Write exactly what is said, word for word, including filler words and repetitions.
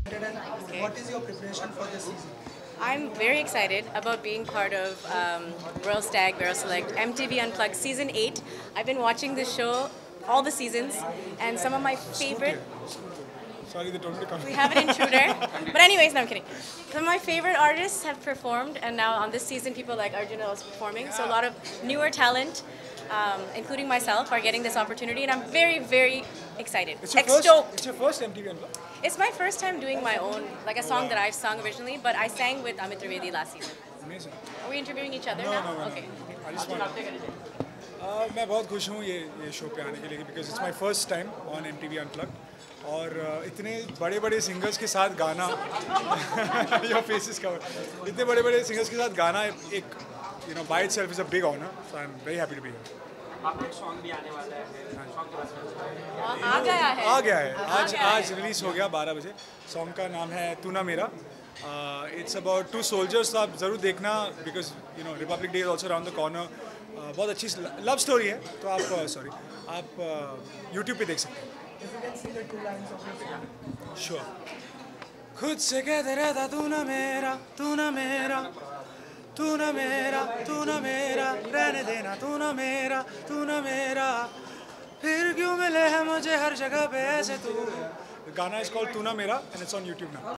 Okay. What is your preparation for this season? I'm very excited about being part of um, Royal Stag Barrel Select M T V Unplugged Season eight. I've been watching this show all the seasons, and some of my favorite... Sorry, they told me to come. We have an intruder. But anyways, no, I'm kidding. Some of my favorite artists have performed, and now on this season, people like Arjuna is performing. So a lot of newer talent, um, including myself, are getting this opportunity, and I'm very, very excited. It's your Stoked. first. It's your first M T V Unplugged. It's my first time doing my own, like a song that I've sung originally, but I sang with Amit Trivedi last season. Amazing. Are we interviewing each other No, now? no, no, no. Okay. I just want. Uh, मैं बहुत खुश हूँ ये ये show पे आने के लिए because it's my first time on M T V Unplugged और uh, इतने बड़े बड़े सिंगर्स के साथ गाना your face is covered इतने बड़े बड़े सिंगर्स के साथ गाना एक you know by itself is a big honor, so I'm very happy to be here. आपका एक सॉन्ग भी आने वाला है सॉन्ग के बारे में आ गया है आ गया है आज गया है। आज रिलीज हो गया बारह बजे. सॉन्ग का नाम है तू ना मेरा. इट्स अबाउट टू सोल्जर्स, तो आप ज़रूर देखना because you know republic day is also around the corner. बहुत अच्छी लव स्टोरी है, तो आप सॉरी आप यूट्यूब पे देख सकते हैं. If you can see the two lines of your song. Sure. खुद से कहते रहता तू ना मेरा तू ना मेरा तू ना मेरा तू ना मेरा रहने देना तू ना मेरा तू ना मेरा फिर क्यों मिले हैं मुझे हर जगह पे ऐसे तू. गाना इज कॉल्ड तू ना मेरा and it's on YouTube now.